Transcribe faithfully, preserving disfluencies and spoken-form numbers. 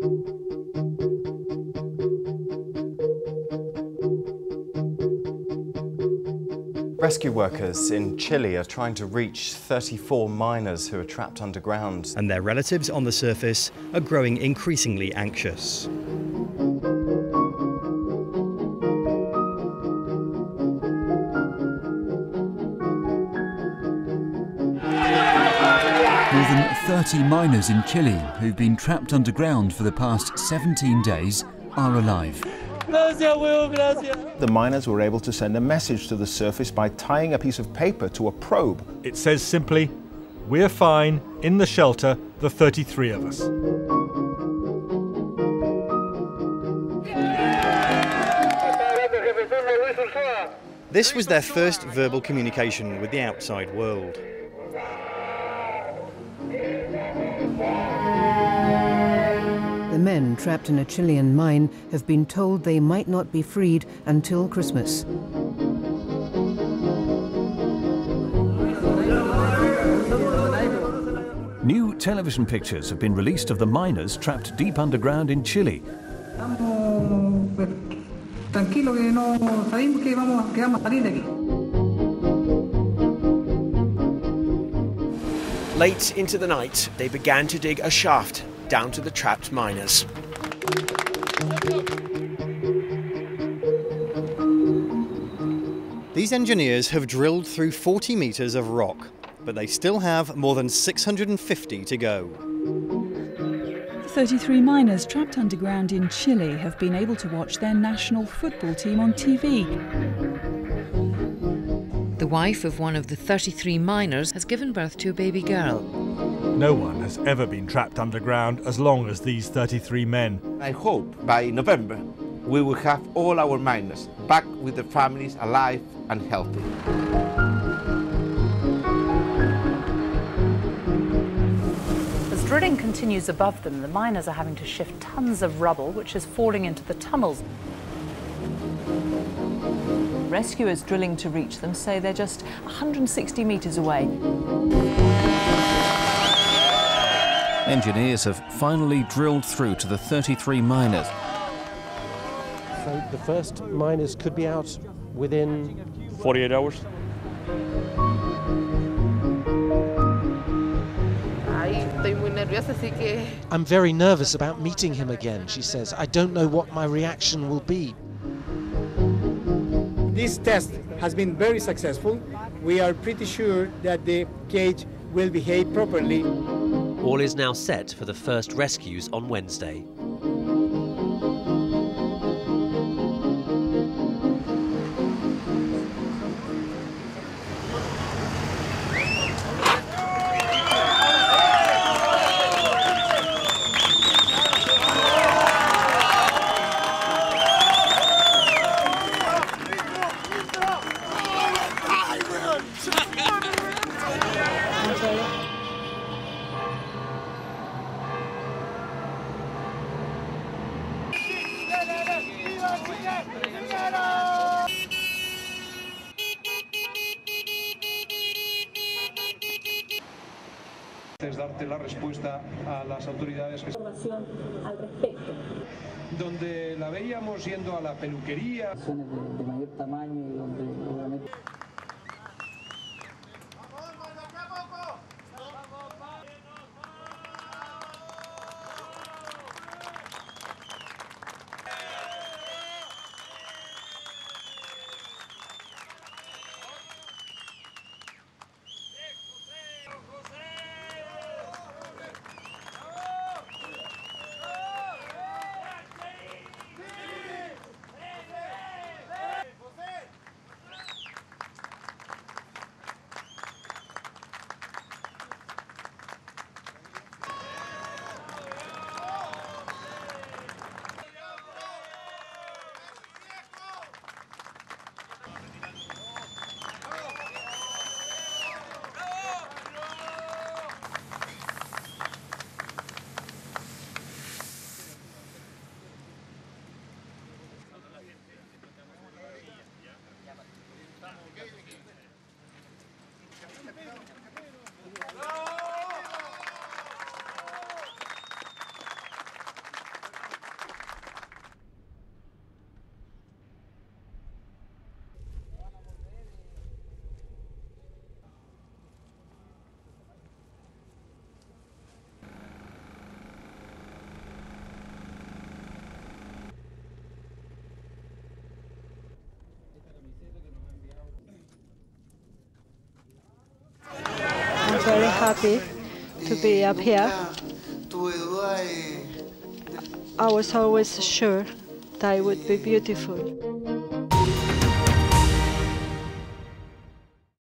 Rescue workers in Chile are trying to reach thirty-four miners who are trapped underground. And their relatives on the surface are growing increasingly anxious. More than thirty miners in Chile who've been trapped underground for the past seventeen days are alive. The miners were able to send a message to the surface by tying a piece of paper to a probe. It says simply, "We're fine, in the shelter, the thirty-three of us." This was their first verbal communication with the outside world. The men trapped in a Chilean mine have been told they might not be freed until Christmas. New television pictures have been released of the miners trapped deep underground in Chile. Late into the night, they began to dig a shaft down to the trapped miners. These engineers have drilled through forty metres of rock, but they still have more than six hundred fifty to go. The thirty-three miners trapped underground in Chile have been able to watch their national football team on T V. The wife of one of the thirty-three miners has given birth to a baby girl. No one has ever been trapped underground as long as these thirty-three men. I hope by November we will have all our miners back with their families alive and healthy. As drilling continues above them, the miners are having to shift tons of rubble which is falling into the tunnels. Rescuers drilling to reach them say they're just one hundred sixty metres away. Engineers have finally drilled through to the thirty-three miners. So the first miners could be out within forty-eight hours. I'm very nervous about meeting him again, she says. I don't know what my reaction will be. This test has been very successful. We are pretty sure that the cage will behave properly. All is now set for the first rescues on Wednesday. Darte la respuesta a las autoridades que... al respecto. Donde la veíamos yendo a la peluquería. De, de mayor tamaño y donde obviamente... happy to be up here. I was always sure that it would be beautiful.